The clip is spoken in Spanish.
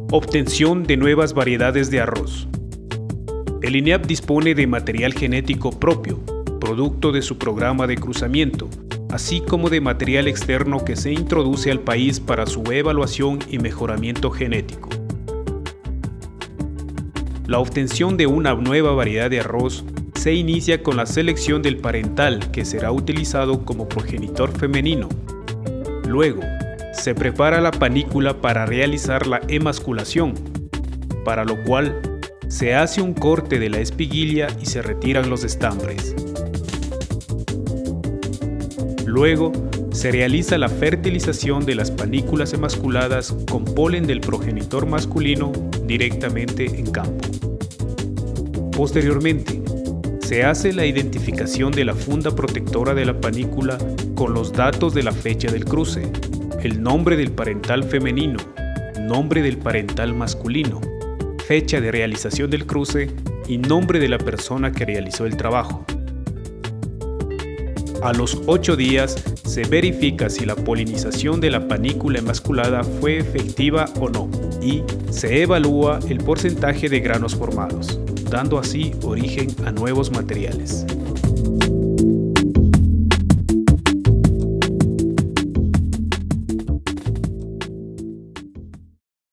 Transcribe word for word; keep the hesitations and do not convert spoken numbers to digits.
Obtención de nuevas variedades de arroz. El INEAP dispone de material genético propio, producto de su programa de cruzamiento, así como de material externo que se introduce al país para su evaluación y mejoramiento genético. La obtención de una nueva variedad de arroz se inicia con la selección del parental que será utilizado como progenitor femenino. Luego, se prepara la panícula para realizar la emasculación, para lo cual se hace un corte de la espiguilla y se retiran los estambres. Luego, se realiza la fertilización de las panículas emasculadas con polen del progenitor masculino directamente en campo. Posteriormente, se hace la identificación de la funda protectora de la panícula con los datos de la fecha del cruce, el nombre del parental femenino, nombre del parental masculino, fecha de realización del cruce y nombre de la persona que realizó el trabajo. A los ocho días se verifica si la polinización de la panícula emasculada fue efectiva o no y se evalúa el porcentaje de granos formados, dando así origen a nuevos materiales.